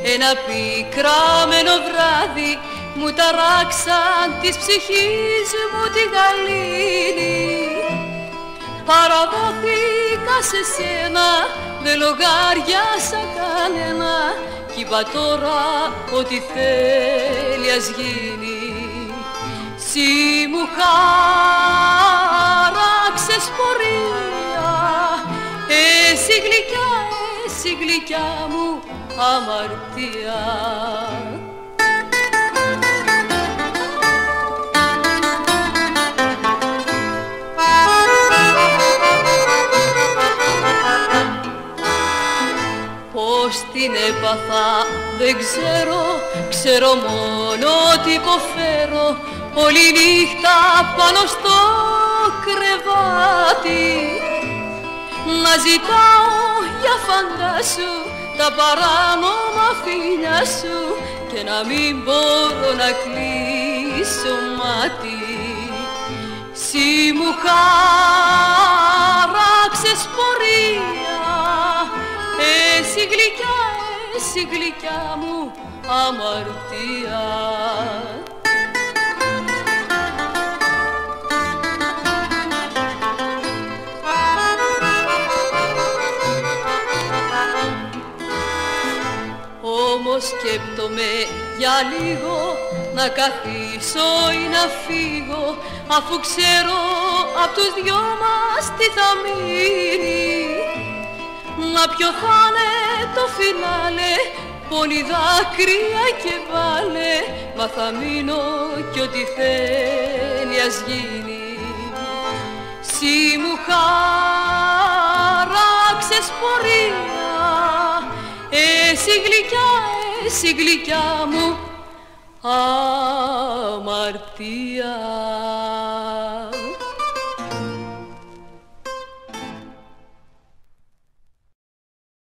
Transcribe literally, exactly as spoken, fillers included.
ένα πικραμένο βράδυ μου ταράξαν της ψυχής μου τη γαλήνη. Παραδόθηκα σε σένα, δεν λογάριασα κανένα κι είπα τώρα ό,τι θέλει ας γίνει. Συ μου χάραξες πορεία, εσύ γλυκιά, εσύ γλυκιά μου αμαρτία. Πώς την έπαθα δεν ξέρω, ξέρω μόνο ότι υποφέρω όλη νύχτα πάνω στο κρεβάτι. Να ζητάω για φαντάσου τα παράνομα φιλιά σου και να μην μπορώ να κλείσω μάτι. Συ μου χάραξες πορεία, εσύ γλυκιά, εσύ γλυκιά μου αμαρτία. Όμως σκέπτομαι για λίγο να καθίσω ή να φύγω, αφού ξέρω απ' τους δυο μας τι θα μείνει. Μα ποιο θα είναι το φινάλε, πόνοι δάκρυα και βάλε, μα θα μείνω κι ό,τι θέλει ας γίνει. Συ μου χάραξες πορεία, εσύ γλυκιά, εσύ γλυκιά μου αμαρτία.